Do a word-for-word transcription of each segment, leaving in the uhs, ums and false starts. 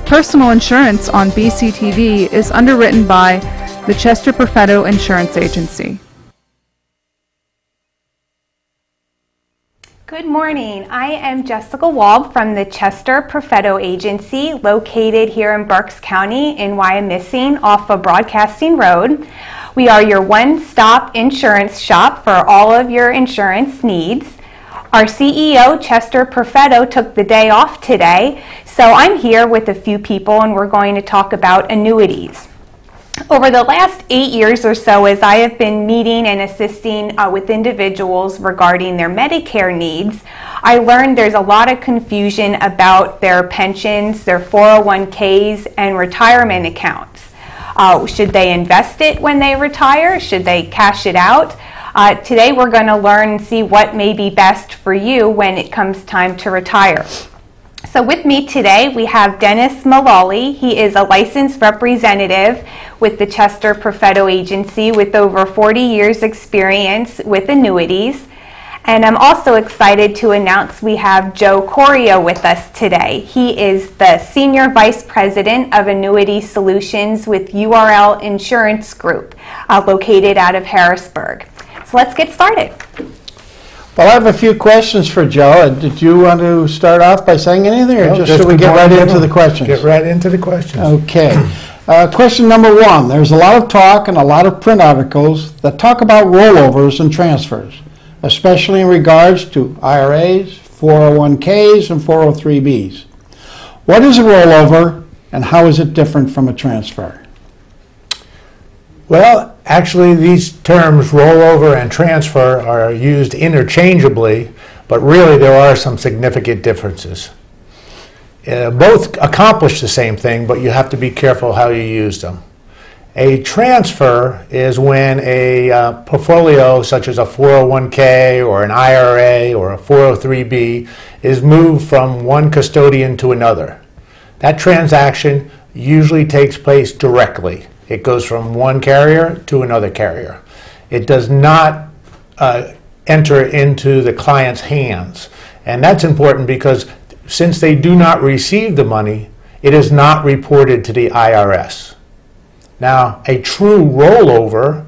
Personal insurance on B C T V is underwritten by the Chester Perfetto Insurance Agency. Good morning. I am Jessica Walb from the Chester Perfetto Agency, located here in Berks County in Wyomissing off of Broadcasting Road. We are your one-stop insurance shop for all of your insurance needs. Our C E O, Chester Perfetto, took the day off today, so I'm here with a few people and we're going to talk about annuities. Over the last eight years or so, as I have been meeting and assisting uh, with individuals regarding their Medicare needs, I learned there's a lot of confusion about their pensions, their four oh one Ks, and retirement accounts. Uh, should they invest it when they retire? Should they cash it out? Uh, today we're going to learn and see what may be best for you when it comes time to retire. So with me today we have Dennis Mulally. He is a licensed representative with the Chester Perfetto Agency with over forty years experience with annuities. And I'm also excited to announce we have Joe Corio with us today. He is the Senior Vice President of Annuity Solutions with U R L Insurance Group, uh, located out of Harrisburg. So let's get started. Well, I have a few questions for Joe. Did you want to start off by saying anything, or no, just, just should we get right into the questions? Get right into the questions. Okay. Uh, question number one. There's a lot of talk and a lot of print articles that talk about rollovers and transfers, especially in regards to I R As, four oh one Ks, and four oh three Bs. What is a rollover, and how is it different from a transfer? Well, actually, these terms rollover and transfer are used interchangeably, but really there are some significant differences. Uh, both accomplish the same thing, but you have to be careful how you use them. A transfer is when a uh, portfolio such as a four oh one K or an I R A or a four oh three B is moved from one custodian to another. That transaction usually takes place directly. It goes from one carrier to another carrier. It does not uh, enter into the client's hands. And that's important because since they do not receive the money, it is not reported to the I R S. Now, a true rollover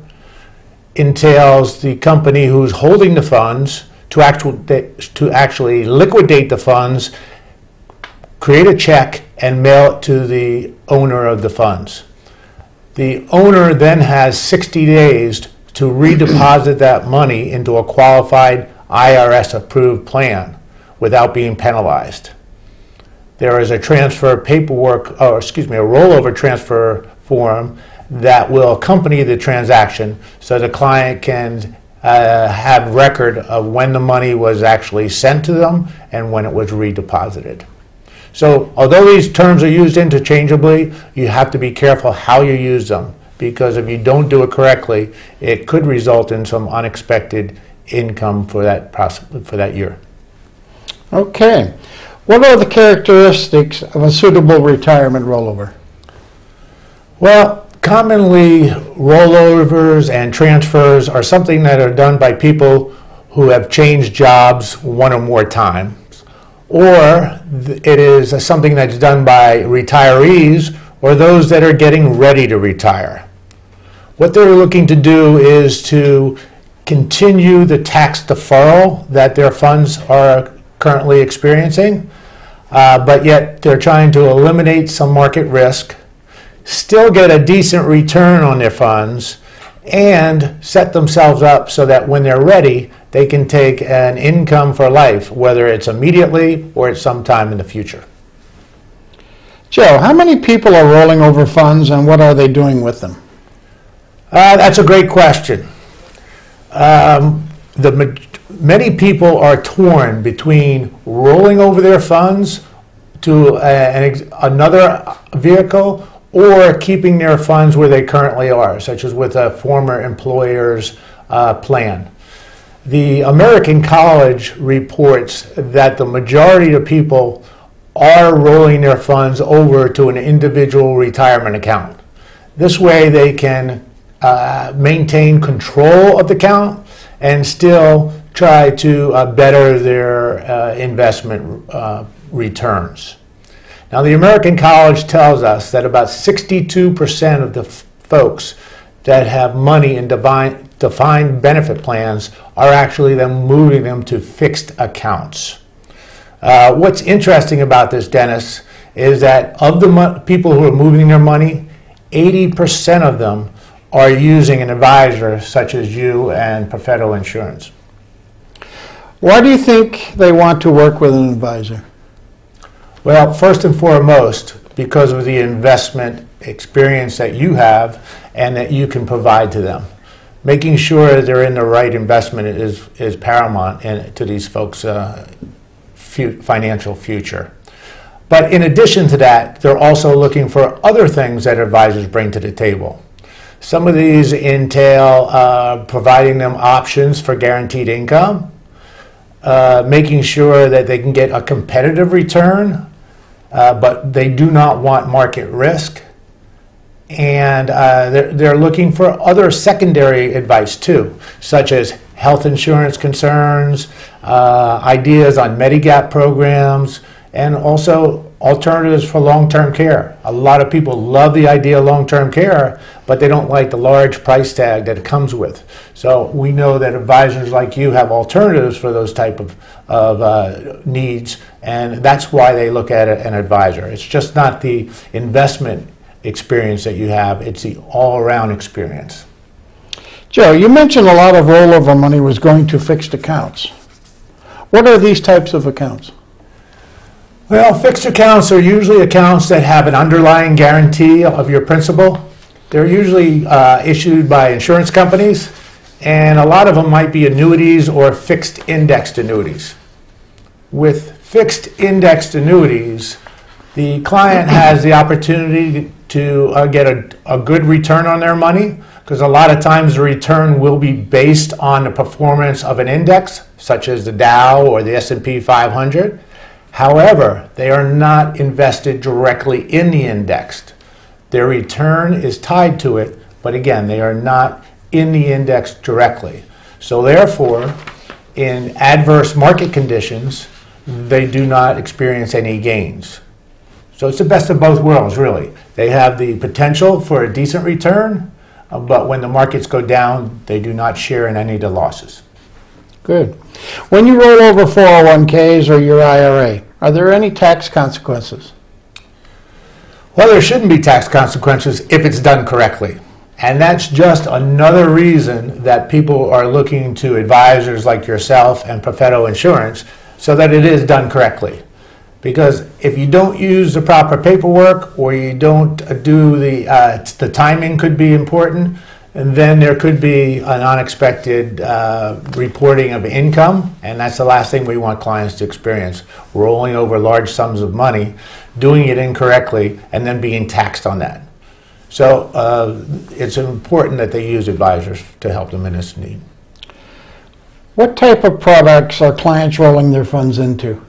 entails the company who's holding the funds to, actual, to actually liquidate the funds, create a check, and mail it to the owner of the funds. The owner then has sixty days to redeposit that money into a qualified I R S approved plan without being penalized. There is a transfer paperwork, or excuse me, a rollover transfer form that will accompany the transaction so the client can uh, have record of when the money was actually sent to them and when it was redeposited. So although these terms are used interchangeably, you have to be careful how you use them, because if you don't do it correctly, it could result in some unexpected income for that process, for that year. Okay. What are the characteristics of a suitable retirement rollover? Well, commonly rollovers and transfers are something that are done by people who have changed jobs one or more times. Or it is something that's done by retirees or those that are getting ready to retire. What they're looking to do is to continue the tax deferral that their funds are currently experiencing, uh, but yet they're trying to eliminate some market risk, still get a decent return on their funds, and set themselves up so that when they're ready, they can take an income for life, whether it's immediately or at some time in the future. Joe, how many people are rolling over funds and what are they doing with them? Uh, that's a great question. Um, the, many people are torn between rolling over their funds to a, an, another vehicle or keeping their funds where they currently are, such as with a former employer's uh, plan. The American College reports that the majority of people are rolling their funds over to an individual retirement account. This way they can uh, maintain control of the account and still try to uh, better their uh, investment uh, returns. Now, the American College tells us that about sixty-two percent of the f- folks that have money in divine, defined benefit plans are actually then moving them to fixed accounts. Uh, what's interesting about this, Dennis, is that of the mo- people who are moving their money, eighty percent of them are using an advisor such as you and Perfetto Insurance. Why do you think they want to work with an advisor? Well, first and foremost, because of the investment experience that you have and that you can provide to them. Making sure they're in the right investment is, is paramount in, to these folks' uh, fu- financial future. But in addition to that, they're also looking for other things that advisors bring to the table. Some of these entail uh, providing them options for guaranteed income, uh, making sure that they can get a competitive return, uh, but they do not want market risk. And uh, they're, they're looking for other secondary advice too, such as health insurance concerns, uh, ideas on Medigap programs, and also alternatives for long-term care. A lot of people love the idea of long-term care, but they don't like the large price tag that it comes with. So we know that advisors like you have alternatives for those type of, of uh, needs, and that's why they look at an advisor. It's just not the investment experience that you have, it's the all-around experience. Joe, you mentioned a lot of rollover money was going to fixed accounts. What are these types of accounts? Well, fixed accounts are usually accounts that have an underlying guarantee of your principal. They're usually uh, issued by insurance companies, and a lot of them might be annuities or fixed indexed annuities. With fixed indexed annuities, the client has the opportunity to uh, get a, a good return on their money, because a lot of times the return will be based on the performance of an index, such as the Dow or the S and P five hundred. However, they are not invested directly in the index. Their return is tied to it, but again, they are not in the index directly. So therefore, in adverse market conditions, they do not experience any gains. So it's the best of both worlds, really. They have the potential for a decent return, uh, but when the markets go down, they do not share in any of the losses. Good. When you roll over four oh one Ks or your I R A, are there any tax consequences? Well, there shouldn't be tax consequences if it's done correctly. And that's just another reason that people are looking to advisors like yourself and Perfetto Insurance so that it is done correctly. Because if you don't use the proper paperwork or you don't do the, uh, the timing could be important, and then there could be an unexpected uh, reporting of income, and that's the last thing we want clients to experience, rolling over large sums of money, doing it incorrectly, and then being taxed on that. So uh, it's important that they use advisors to help them in this need. What type of products are clients rolling their funds into?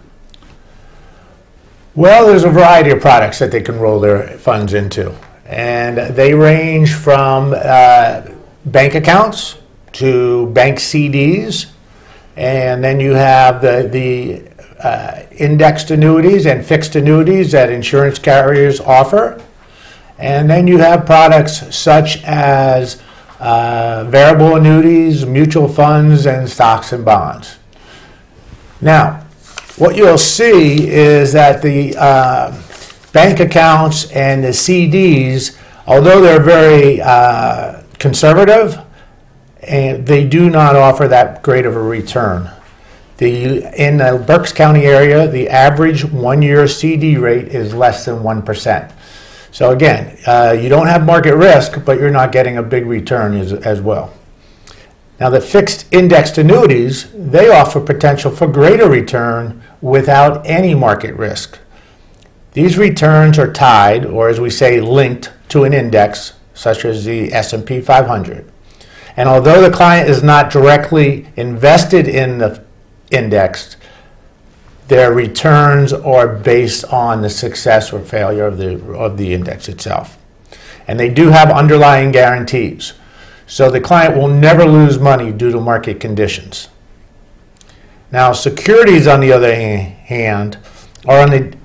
Well, there's a variety of products that they can roll their funds into. And they range from uh, bank accounts to bank C Ds, and then you have the, the uh, indexed annuities and fixed annuities that insurance carriers offer. And then you have products such as uh, variable annuities, mutual funds, and stocks and bonds. Now, what you'll see is that the uh, bank accounts and the C Ds, although they're very uh, conservative, and they do not offer that great of a return. The, in the Berks County area, the average one-year C D rate is less than one percent. So again, uh, you don't have market risk, but you're not getting a big return as, as well. Now the fixed indexed annuities, they offer potential for greater return without any market risk. These returns are tied, or as we say, linked to an index, such as the S and P five hundred. And although the client is not directly invested in the index, their returns are based on the success or failure of the, of the index itself. And they do have underlying guarantees. So the client will never lose money due to market conditions. Now, securities, on the other hand, are on the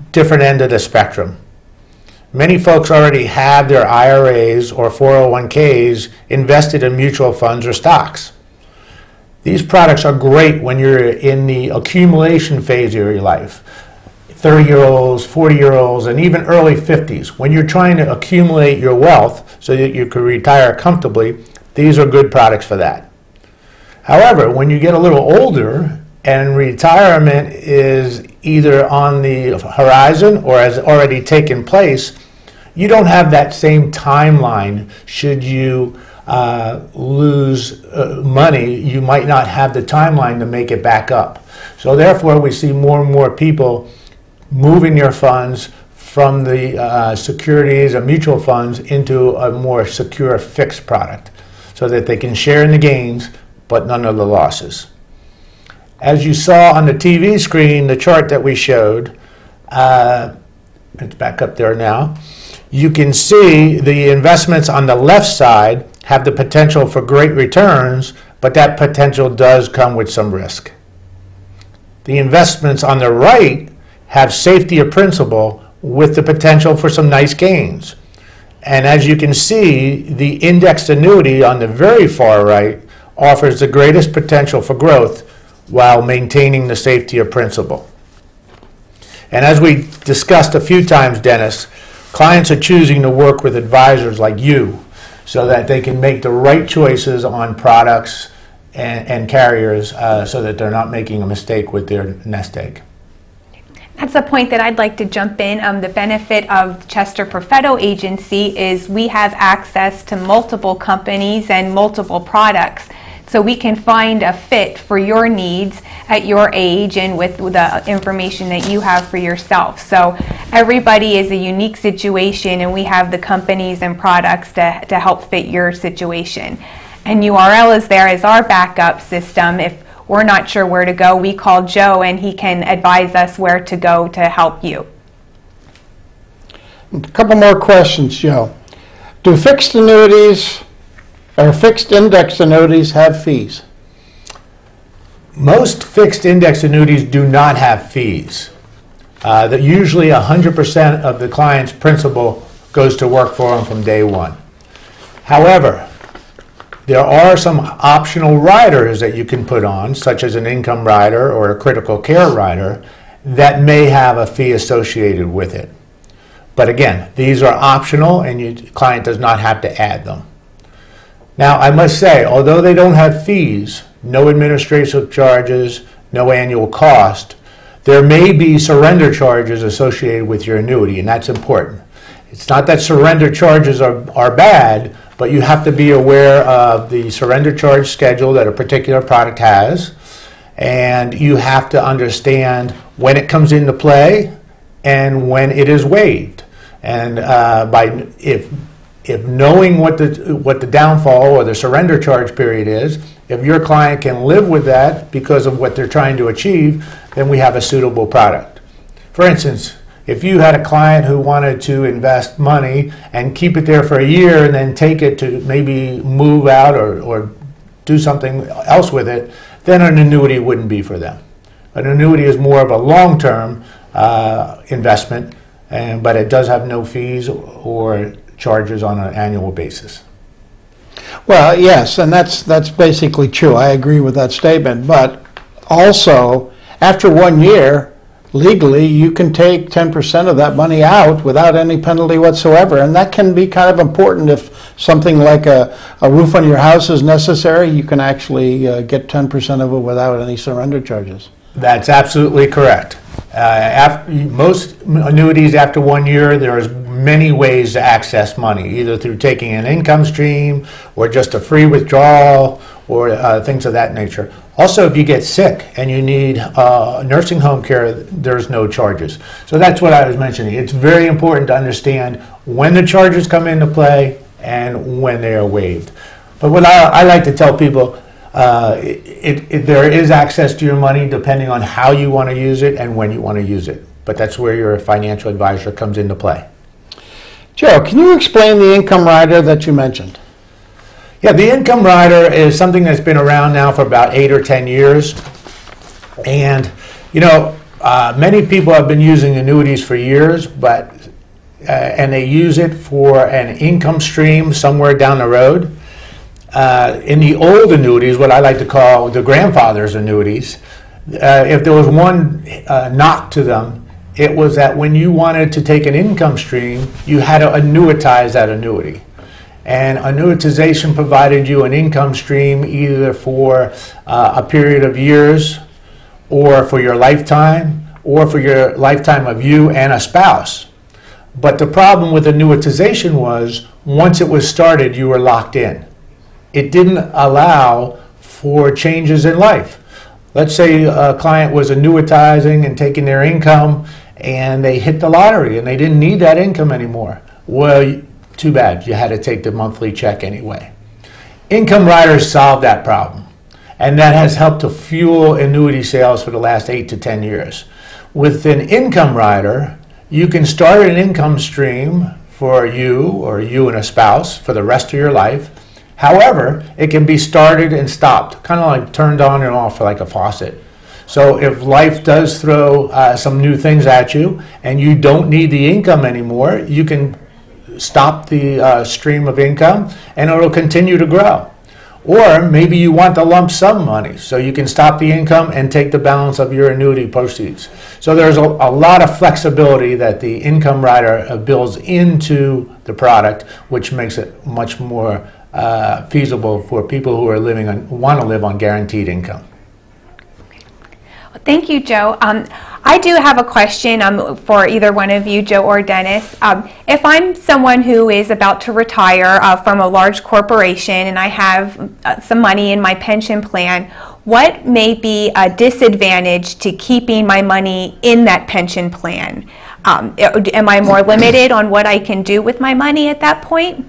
different end of the spectrum. Many folks already have their I R As or four oh one Ks invested in mutual funds or stocks. These products are great when you're in the accumulation phase of your life. thirty-year-olds, forty-year-olds, and even early fifties. When you're trying to accumulate your wealth so that you can retire comfortably, these are good products for that. However, when you get a little older and retirement is either on the horizon or has already taken place, you don't have that same timeline. Should you uh, lose uh, money, you might not have the timeline to make it back up. So therefore, we see more and more people moving their funds from the uh, securities or mutual funds into a more secure fixed product so that they can share in the gains but none of the losses. As you saw on the T V screen, the chart that we showed, uh, it's back up there now, you can see the investments on the left side have the potential for great returns, but that potential does come with some risk. The investments on the right have safety of principal with the potential for some nice gains. And as you can see, the indexed annuity on the very far right offers the greatest potential for growth while maintaining the safety of principal. And as we discussed a few times, Dennis, clients are choosing to work with advisors like you so that they can make the right choices on products and, and carriers uh, so that they're not making a mistake with their nest egg. That's a point that I'd like to jump in. Um, the benefit of Chester Perfetto Agency is we have access to multiple companies and multiple products. So we can find a fit for your needs at your age and with the information that you have for yourself. So everybody is a unique situation, and we have the companies and products to, to help fit your situation. And U R L is there as our backup system. If we're not sure where to go, we call Joe and he can advise us where to go to help you. A couple more questions, Joe. Do fixed annuities or fixed index annuities have fees? Most fixed index annuities do not have fees. Uh, that usually one hundred percent of the client's principal goes to work for them from day one. However, there are some optional riders that you can put on, such as an income rider or a critical care rider, that may have a fee associated with it. But again, these are optional and your client does not have to add them. Now, I must say, although they don't have fees, no administrative charges, no annual cost, there may be surrender charges associated with your annuity, and that's important. It's not that surrender charges are, are bad, but you have to be aware of the surrender charge schedule that a particular product has, and you have to understand when it comes into play and when it is waived. And uh, by if If knowing what the what the downfall or the surrender charge period is, if your client can live with that because of what they're trying to achieve, then we have a suitable product. For instance, if you had a client who wanted to invest money and keep it there for a year and then take it to maybe move out or, or do something else with it, then an annuity wouldn't be for them. An annuity is more of a long-term uh, investment, and, but it does have no fees or charges on an annual basis. Well, yes, and that's that's basically true. I agree with that statement. But also, after one year, legally, you can take ten percent of that money out without any penalty whatsoever. And that can be kind of important if something like a, a roof on your house is necessary. You can actually uh, get ten percent of it without any surrender charges. That's absolutely correct. Uh, after, most annuities after one year, there's many ways to access money, either through taking an income stream or just a free withdrawal or uh, things of that nature. Also, if you get sick and you need uh, nursing home care, there's no charges. So that's what I was mentioning. It's very important to understand when the charges come into play and when they are waived. But what I, I like to tell people, uh, it, it, it, there is access to your money depending on how you want to use it and when you want to use it. But that's where your financial advisor comes into play. Joe, can you explain the income rider that you mentioned? Yeah, the income rider is something that's been around now for about eight or ten years. And, you know, Uh, many people have been using annuities for years, but uh, and they use it for an income stream somewhere down the road. Uh, in the old annuities, what I like to call the grandfather's annuities, uh, if there was one uh, knock to them, it was that when you wanted to take an income stream, you had to annuitize that annuity. And annuitization provided you an income stream either for uh, a period of years, or for your lifetime, or for your lifetime of you and a spouse. But the problem with annuitization was, once it was started, you were locked in. It didn't allow for changes in life. Let's say a client was annuitizing and taking their income, and they hit the lottery and they didn't need that income anymore. Well, too bad, you had to take the monthly check anyway. Income riders solved that problem. And that has helped to fuel annuity sales for the last eight to ten years. With an income rider, you can start an income stream for you or you and a spouse for the rest of your life. However, it can be started and stopped, kind of like turned on and off like a faucet. So if life does throw uh, some new things at you and you don't need the income anymore, you can stop the uh, stream of income and it'll continue to grow. Or maybe you want the lump sum money, so you can stop the income and take the balance of your annuity proceeds. So there's a, a lot of flexibility that the income rider uh, builds into the product, which makes it much more uh, feasible for people who are living on, want to live on guaranteed income. Thank you, Joe. Um, I do have a question um, for either one of you, Joe or Dennis. Um, if I'm someone who is about to retire uh, from a large corporation and I have uh, some money in my pension plan, what may be a disadvantage to keeping my money in that pension plan? Um, am I more limited on what I can do with my money at that point?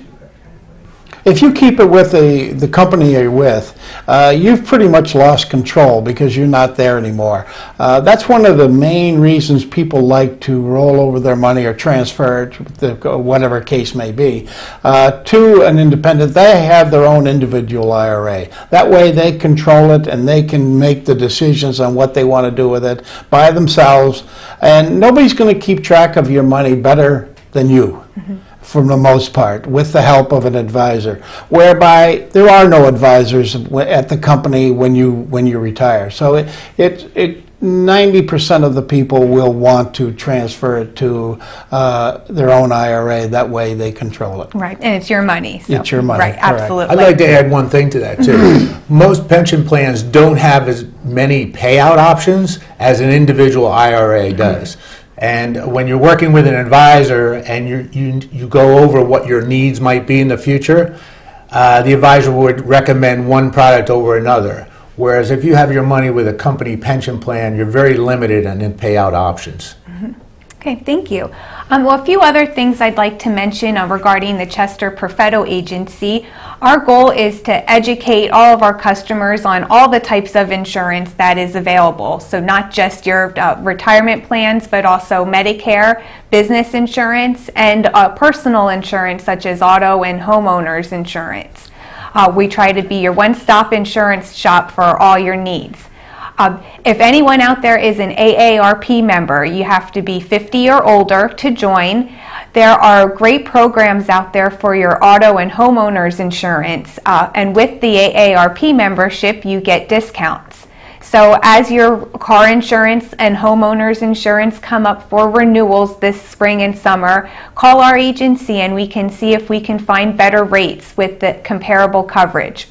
If you keep it with the, the company you're with, uh, you've pretty much lost control because you're not there anymore. Uh, that's one of the main reasons people like to roll over their money or transfer it, the, whatever case may be, uh, to an independent. They have their own individual I R A. That way they control it and they can make the decisions on what they want to do with it by themselves. And nobody's going to keep track of your money better than you. Mm-hmm. For the most part, with the help of an advisor, whereby there are no advisors at the company when you when you retire. So it it it ninety percent of the people will want to transfer it to uh, their own I R A. That way they control it. Right, and it's your money. So. It's your money. Right, correct. absolutely. I'd like to add one thing to that too. Most pension plans don't have as many payout options as an individual I R A does. And when you're working with an advisor and you you you go over what your needs might be in the future, uh, the advisor would recommend one product over another. Whereas if you have your money with a company pension plan, you're very limited on in payout options. Mm-hmm. Okay, thank you. Um, well, a few other things I'd like to mention uh, regarding the Chester Perfetto Agency. Our goal is to educate all of our customers on all the types of insurance that is available. So not just your uh, retirement plans, but also Medicare, business insurance, and uh, personal insurance such as auto and homeowners insurance. Uh, we try to be your one-stop insurance shop for all your needs. Um, if anyone out there is an A A R P member, you have to be fifty or older to join. There are great programs out there for your auto and homeowners insurance, uh, and with the A A R P membership, you get discounts. So as your car insurance and homeowners insurance come up for renewals this spring and summer, call our agency and we can see if we can find better rates with the comparable coverage.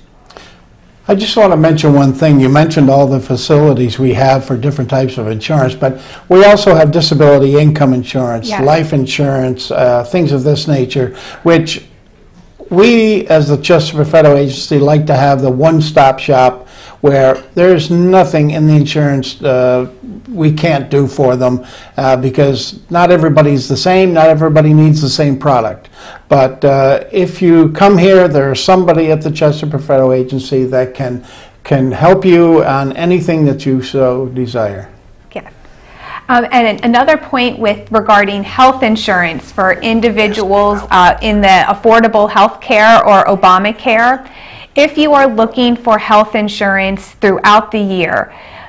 I just want to mention one thing. You mentioned all the facilities we have for different types of insurance, but we also have disability income insurance, yes. life insurance, uh, things of this nature, which we, as the Chester Perfetto Agency, like to have the one-stop shop where there's nothing in the insurance uh, we can't do for them uh, because not everybody's the same, not everybody needs the same product. But uh, if you come here, there's somebody at the Chester Perfetto Agency that can, can help you on anything that you so desire. Yes. Um, and another point with regarding health insurance for individuals uh, in the Affordable Health Care or Obamacare, if you are looking for health insurance throughout the year,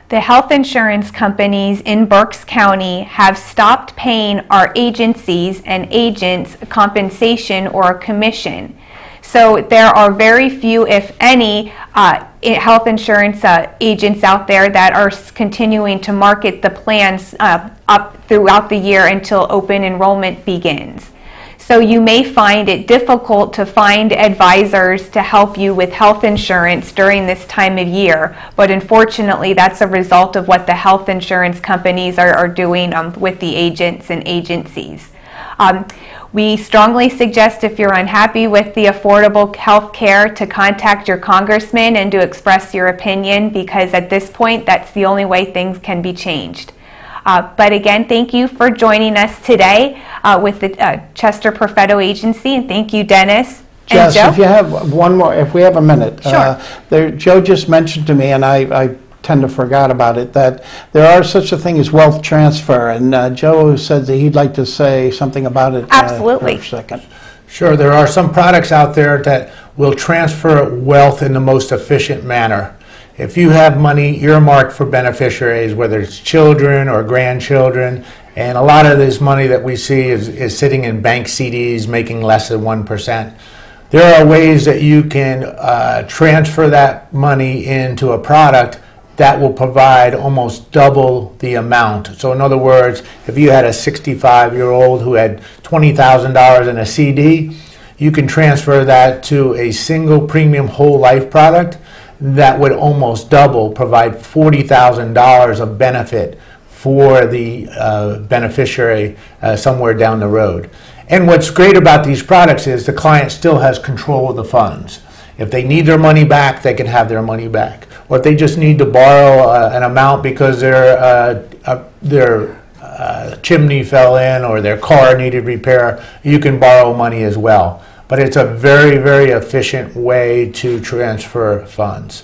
The health insurance companies in Berks County have stopped paying our agencies and agents compensation or commission. So there are very few, if any, uh, health insurance uh, agents out there that are continuing to market the plans uh, up throughout the year until open enrollment begins. So you may find it difficult to find advisors to help you with health insurance during this time of year, but unfortunately that's a result of what the health insurance companies are, are doing um, with the agents and agencies. Um, we strongly suggest, if you're unhappy with the affordable health care, to contact your congressman and to express your opinion, because at this point that's the only way things can be changed. Uh, but again, thank you for joining us today uh, with the uh, Chester Perfetto Agency, and thank you, Dennis and Jess, Joe. if you have one more, if we have a minute. Sure. Uh, there, Joe just mentioned to me, and I, I tend to forget about it, that there are such a thing as wealth transfer, and uh, Joe said that he'd like to say something about it. Absolutely. Uh, for a second. Sure, there are some products out there that will transfer wealth in the most efficient manner. If you have money earmarked for beneficiaries, whether it's children or grandchildren, and a lot of this money that we see is, is sitting in bank C Ds making less than one percent, there are ways that you can uh, transfer that money into a product that will provide almost double the amount. So in other words, if you had a sixty-five-year-old who had twenty thousand dollars in a C D, you can transfer that to a single premium whole life product that would almost double, provide forty thousand dollars of benefit for the uh, beneficiary uh, somewhere down the road. And what's great about these products is the client still has control of the funds. If they need their money back, they can have their money back. Or if they just need to borrow uh, an amount because their, uh, uh, their uh, chimney fell in or their car needed repair, you can borrow money as well. But it's a very, very efficient way to transfer funds.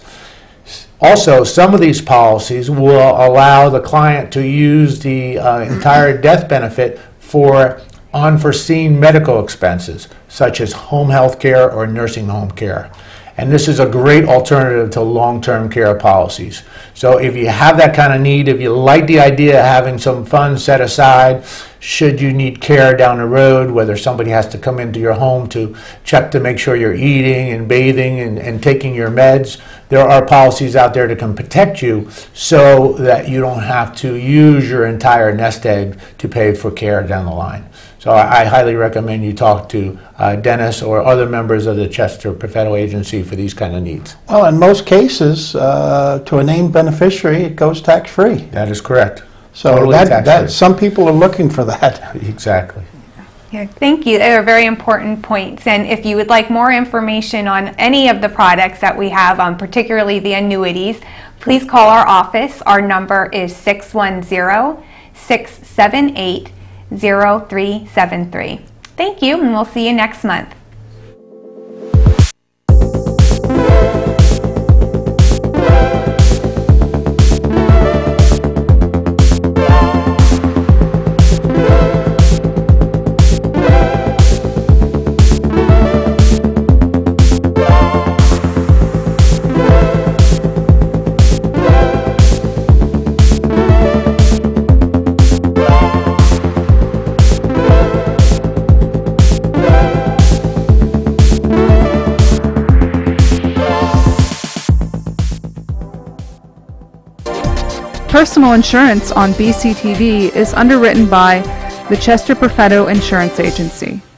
Also, some of these policies will allow the client to use the uh, entire death benefit for unforeseen medical expenses, such as home health care or nursing home care. And this is a great alternative to long-term care policies. So if you have that kind of need, if you like the idea of having some funds set aside, should you need care down the road, whether somebody has to come into your home to check to make sure you're eating and bathing and, and taking your meds, there are policies out there that can protect you so that you don't have to use your entire nest egg to pay for care down the line. So I, I highly recommend you talk to uh, Dennis or other members of the Chester Perfetto Agency for these kind of needs. Well, in most cases, uh, to a named beneficiary, it goes tax-free. That is correct. So Totally that, tax-free. that some people are looking for that. Exactly. Yeah, thank you. They are very important points. And if you would like more information on any of the products that we have, um, particularly the annuities, please call our office. Our number is six one zero, six seven eight, zero three seven three. Thank you, and we'll see you next month. Personal insurance on B C T V is underwritten by the Chester Perfetto Insurance Agency.